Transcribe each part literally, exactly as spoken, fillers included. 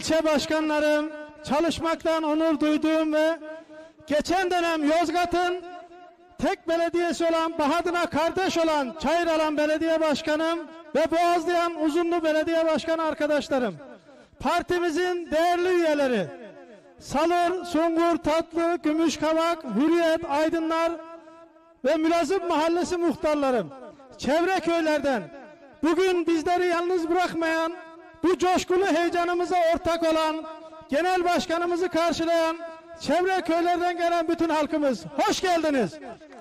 ilçe başkanlarım, çalışmaktan onur duyduğum ve geçen dönem Yozgat'ın tek belediyesi olan, Bahadır'a kardeş olan Çayıralan Belediye Başkanım ve Boğazlayan Uzunlu Belediye Başkanı arkadaşlarım, partimizin değerli üyeleri, Salır, Sungur, Tatlı, Gümüşkavak, Hürriyet, Aydınlar ve Mülazım Mahallesi muhtarlarım, çevre köylerden bugün bizleri yalnız bırakmayan, bu coşkulu heyecanımıza ortak olan, genel başkanımızı karşılayan, çevre köylerden gelen bütün halkımız, hoş geldiniz.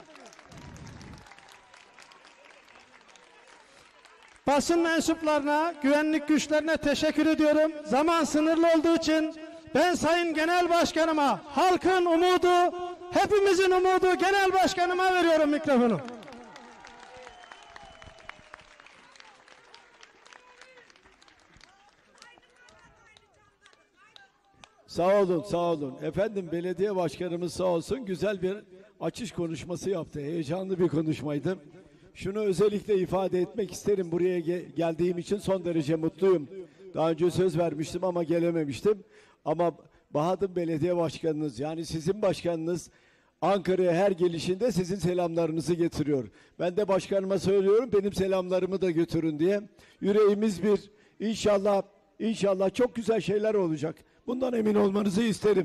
Basın mensuplarına, güvenlik güçlerine teşekkür ediyorum. Zaman sınırlı olduğu için ben Sayın Genel Başkanıma, halkın umudu, hepimizin umudu Genel Başkanıma veriyorum mikrofonu. Sağ olun, sağ olun. Efendim belediye başkanımız sağ olsun güzel bir açış konuşması yaptı. Heyecanlı bir konuşmaydı. Şunu özellikle ifade etmek isterim. Buraya ge geldiğim için son derece mutluyum. Daha önce söz vermiştim ama gelememiştim. Ama Bahadır Belediye Başkanınız, yani sizin başkanınız Ankara'ya her gelişinde sizin selamlarınızı getiriyor. Ben de başkanıma söylüyorum, benim selamlarımı da götürün diye. Yüreğimiz bir. İnşallah, inşallah çok güzel şeyler olacak. Bundan emin olmanızı isterim.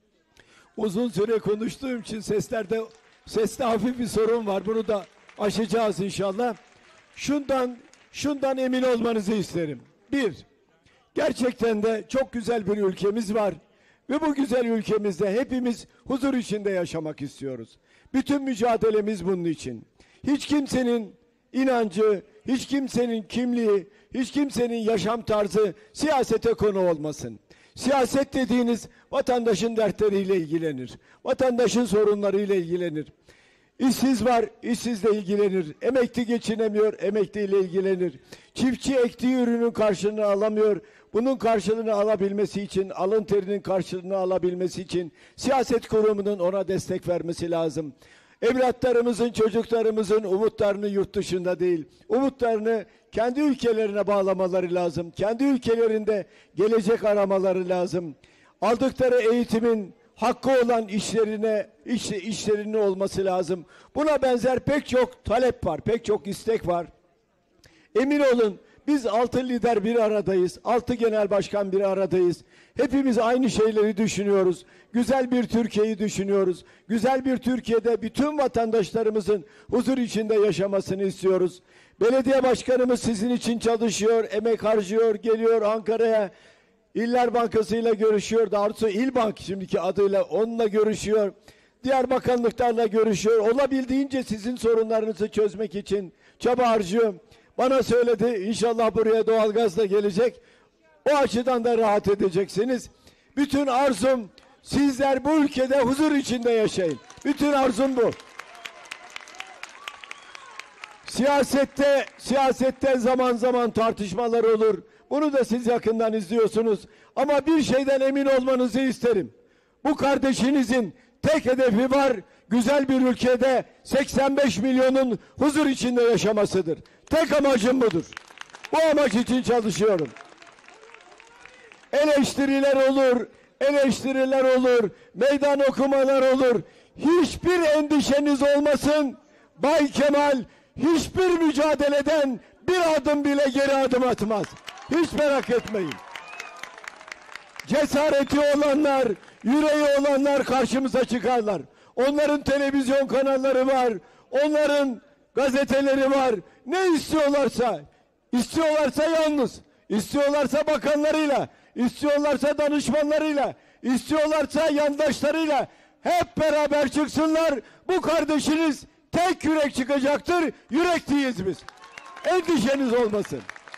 Uzun süre konuştuğum için seslerde seste hafif bir sorun var. Bunu da aşacağız inşallah. Şundan şundan emin olmanızı isterim. Bir, gerçekten de çok güzel bir ülkemiz var. Ve bu güzel ülkemizde hepimiz huzur içinde yaşamak istiyoruz. Bütün mücadelemiz bunun için. Hiç kimsenin inancı, hiç kimsenin kimliği, hiç kimsenin yaşam tarzı siyasete konu olmasın. Siyaset dediğiniz vatandaşın dertleriyle ilgilenir. Vatandaşın sorunlarıyla ilgilenir. İşsiz var, işsizle ilgilenir. Emekli geçinemiyor, emekliyle ilgilenir. Çiftçi ektiği ürünün karşılığını alamıyor. Bunun karşılığını alabilmesi için, alın terinin karşılığını alabilmesi için siyaset kurumunun ona destek vermesi lazım. Evlatlarımızın, çocuklarımızın umutlarını yurt dışında değil, umutlarını kendi ülkelerine bağlamaları lazım. Kendi ülkelerinde gelecek aramaları lazım. Aldıkları eğitimin hakkı olan işlerine, iş, işlerinin olması lazım. Buna benzer pek çok talep var, pek çok istek var. Emin olun, biz altı lider bir aradayız, altı genel başkan bir aradayız. Hepimiz aynı şeyleri düşünüyoruz. Güzel bir Türkiye'yi düşünüyoruz. Güzel bir Türkiye'de bütün vatandaşlarımızın huzur içinde yaşamasını istiyoruz. Belediye başkanımız sizin için çalışıyor, emek harcıyor, geliyor Ankara'ya. İller Bankası ile görüşüyor, daha doğrusu İlbank şimdiki adıyla onunla görüşüyor. Diğer bakanlıklarla görüşüyor. Olabildiğince sizin sorunlarınızı çözmek için çaba harcıyor. Bana söyledi, inşallah buraya doğalgaz da gelecek. O açıdan da rahat edeceksiniz. Bütün arzum, sizler bu ülkede huzur içinde yaşayın. Bütün arzum bu. Siyasette, siyasette zaman zaman tartışmalar olur. Bunu da siz yakından izliyorsunuz. Ama bir şeyden emin olmanızı isterim. Bu kardeşinizin tek hedefi var. Güzel bir ülkede seksen beş milyonun huzur içinde yaşamasıdır. Tek amacım budur. Bu amaç için çalışıyorum. Eleştiriler olur, eleştiriler olur, meydan okumalar olur. Hiçbir endişeniz olmasın. Bay Kemal hiçbir mücadeleden bir adım bile geri adım atmaz. Hiç merak etmeyin. Cesareti olanlar, yüreği olanlar karşımıza çıkarlar. Onların televizyon kanalları var, onların gazeteleri var. Ne istiyorlarsa, istiyorlarsa yalnız, istiyorlarsa bakanlarıyla, istiyorlarsa danışmanlarıyla, istiyorlarsa yandaşlarıyla hep beraber çıksınlar. Bu kardeşiniz tek yürek çıkacaktır. Yürekliyiz biz. Endişeniz olmasın.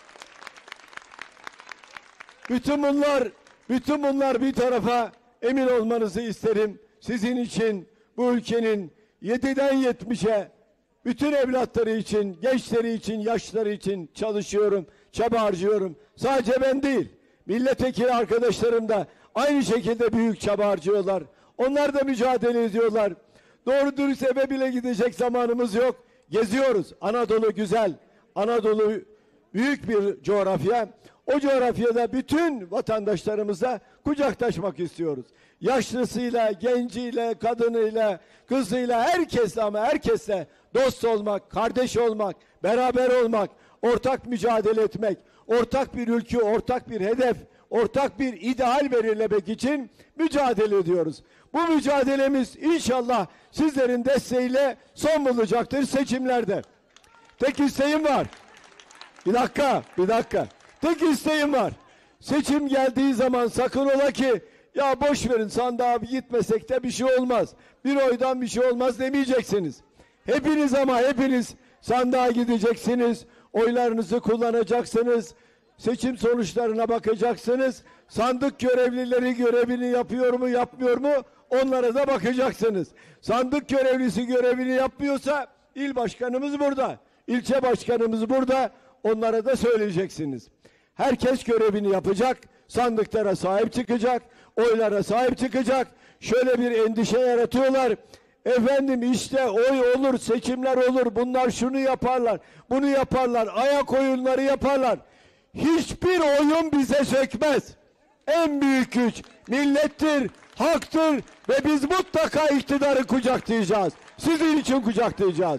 Bütün bunlar, bütün bunlar bir tarafa, emin olmanızı isterim. Sizin için, bu ülkenin yediden yetmişe bütün evlatları için, gençleri için, yaşları için çalışıyorum, çaba harcıyorum. Sadece ben değil, milletvekili arkadaşlarım da aynı şekilde büyük çaba harcıyorlar. Onlar da mücadele ediyorlar. Doğru dürüst eve bile gidecek zamanımız yok. Geziyoruz. Anadolu güzel. Anadolu büyük bir coğrafya. O coğrafyada bütün vatandaşlarımıza kucaklaşmak istiyoruz. Yaşlısıyla, genciyle, kadınıyla, kızıyla, herkesle ama herkesle dost olmak, kardeş olmak, beraber olmak, ortak mücadele etmek, ortak bir ülke, ortak bir hedef, ortak bir ideal belirlemek için mücadele ediyoruz. Bu mücadelemiz inşallah sizlerin desteğiyle son bulacaktır seçimlerde. Tek isteğim var. Bir dakika, bir dakika. Tek isteğim var. Seçim geldiği zaman sakın ola ki ya boş verin sandığa gitmesek de bir şey olmaz. Bir oydan bir şey olmaz demeyeceksiniz. Hepiniz ama hepiniz sandığa gideceksiniz. Oylarınızı kullanacaksınız. Seçim sonuçlarına bakacaksınız. Sandık görevlileri görevini yapıyor mu yapmıyor mu onlara da bakacaksınız. Sandık görevlisi görevini yapmıyorsa il başkanımız burada. İlçe başkanımız burada. Onlara da söyleyeceksiniz. Herkes görevini yapacak. Sandıklara sahip çıkacak. Oylara sahip çıkacak. Şöyle bir endişe yaratıyorlar. Efendim işte oy olur, seçimler olur. Bunlar şunu yaparlar, bunu yaparlar. Ayak oyunları yaparlar. Hiçbir oyun bize sökmez. En büyük güç millettir, haktır ve biz mutlaka iktidarı kucaklayacağız. Sizin için kucaklayacağız.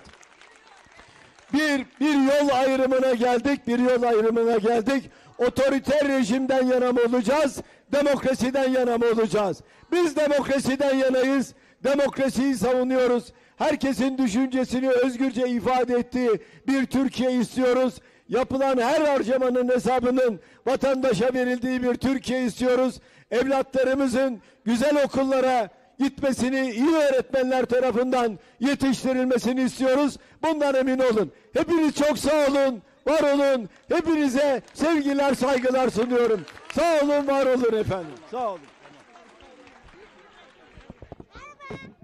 Bir, bir yol ayrımına geldik, bir yol ayrımına geldik. Otoriter rejimden yana mı olacağız, demokrasiden yana mı olacağız? Biz demokrasiden yanayız, demokrasiyi savunuyoruz. Herkesin düşüncesini özgürce ifade ettiği bir Türkiye istiyoruz. Yapılan her harcamanın hesabının vatandaşa verildiği bir Türkiye istiyoruz. Evlatlarımızın güzel okullara gitmesini iyi öğretmenler tarafından yetiştirilmesini istiyoruz. Bundan emin olun. Hepiniz çok sağ olun, var olun. Hepinize sevgiler, saygılar sunuyorum. Sağ olun, var olun efendim. Sağ olun.